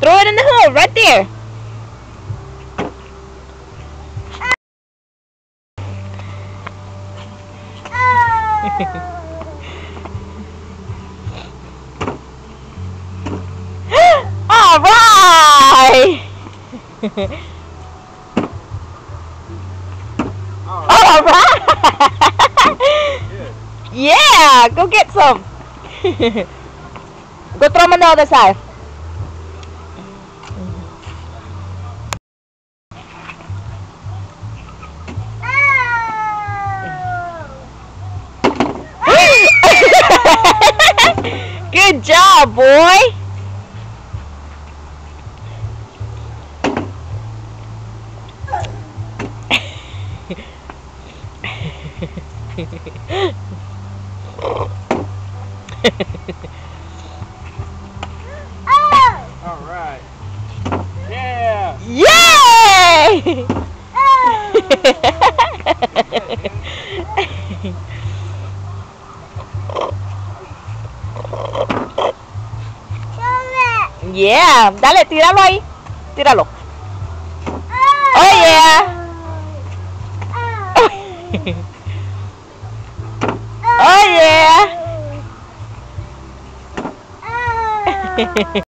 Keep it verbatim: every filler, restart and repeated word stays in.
Throw it in the hole right there. All right. All right. Yeah, go get some. Go throw them on the other side. Good job, boy. All right. Yeah. Yay! Yeah, dale, tíralo ahí. Tíralo. Oh yeah. Oh yeah.